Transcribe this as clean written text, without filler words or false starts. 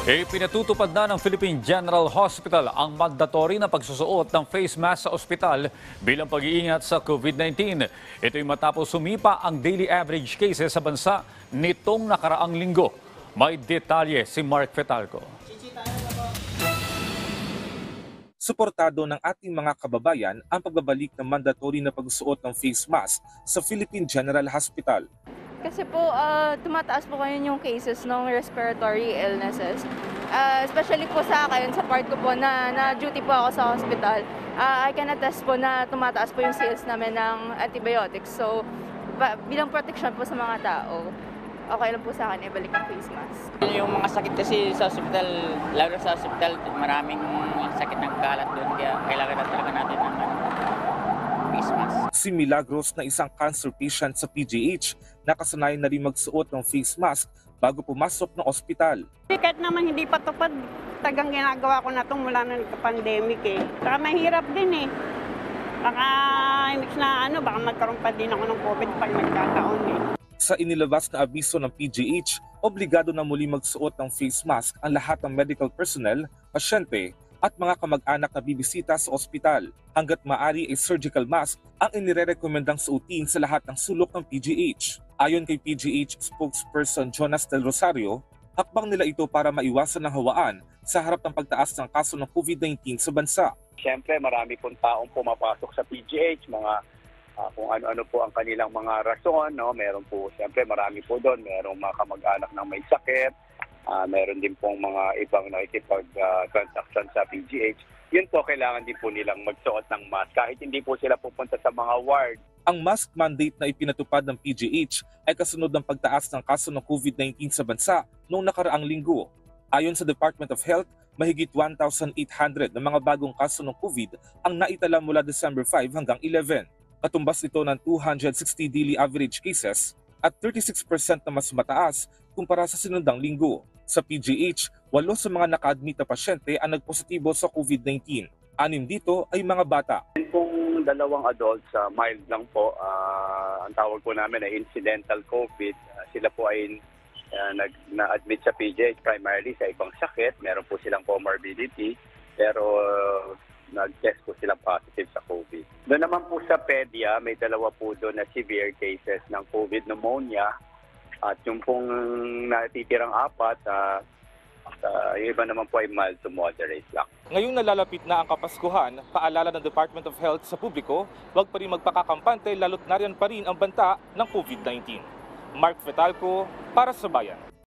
Pinatutupad na ng Philippine General Hospital ang mandatory na pagsusuot ng face mask sa ospital bilang pag-iingat sa COVID-19. Ito'y matapos sumipa ang daily average cases sa bansa nitong nakaraang linggo. May detalye si Mark Fetalco. Suportado ng ating mga kababayan ang pagbabalik ng mandatory na pagsuot ng face mask sa Philippine General Hospital. Kasi po, tumataas po ngayon yung cases ng respiratory illnesses. Especially po sa akin, sa part ko po na duty po ako sa hospital. I can attest po na tumataas po yung sales namin ng antibiotics. So, bilang protection po sa mga tao, okay lang po sa akin ibalik ang face mask. Yung mga sakit kasi sa hospital, lalo sa hospital, maraming sakit ng kalat doon. Kaya kailangan na talaga natin ng face mask. Si Milagros na isang cancer patient sa PGH, nakasanayan na rin magsuot ng face mask bago pumasok ng ospital. Kahit naman hindi pa tupad, tagang ginagawa ko na ito mula na nagka-pandemic eh. Saka mahirap din eh. Baka imbis na baka magkaroon pa din ako ng COVID pag nagkataon eh. Sa inilabas na abiso ng PGH, obligado na muli magsuot ng face mask ang lahat ng medical personnel, pasyente at mga kamag-anak na bibisita sa ospital. Hanggat maaari ay surgical mask ang inirerekomendang suotin sa lahat ng sulok ng PGH. Ayon kay PGH spokesperson Jonas Del Rosario, hakbang nila ito para maiwasan ang hawaan sa harap ng pagtaas ng kaso ng COVID-19 sa bansa. Siyempre marami pong taong pumapasok sa PGH, mga kung ano-ano po ang kanilang mga rason, no? Meron po, siyempre marami po doon, merong mga kamag-anak na may sakit, meron din pong mga ibang nakikipag-transaction sa PGH. Yun po, kailangan din po nilang magsuot ng mask kahit hindi po sila pupunta sa mga ward. Ang mask mandate na ipinatupad ng PGH ay kasunod ng pagtaas ng kaso ng COVID-19 sa bansa noong nakaraang linggo. Ayon sa Department of Health, mahigit 1,800 na mga bagong kaso ng COVID ang naitala mula December 5 hanggang 11. Katumbas ito ng 260 daily average cases at 36% na mas mataas kumpara sa sinundang linggo. Sa PGH, 8 sa mga naka-admit na pasyente ang nagpositibo sa COVID-19. 6 dito ay mga bata. Yung pong 2 adults, mild lang po, ang tawag po namin ay incidental COVID. Sila po ay na-admit sa PGH primarily sa ibang sakit. Meron po silang comorbidity, pero nag-test po silang positive sa COVID. Doon naman po sa PEDIA, may 2 po doon na severe cases ng COVID pneumonia. At yung pong natitirang 4, yung iba naman po ay mild to moderate lang. Ngayong nalalapit na ang Kapaskuhan, paalala ng Department of Health sa publiko, huwag pa rin magpakakampante lalo't nariyan pa rin ang banta ng COVID-19. Mark Fetalco para sa Bayan.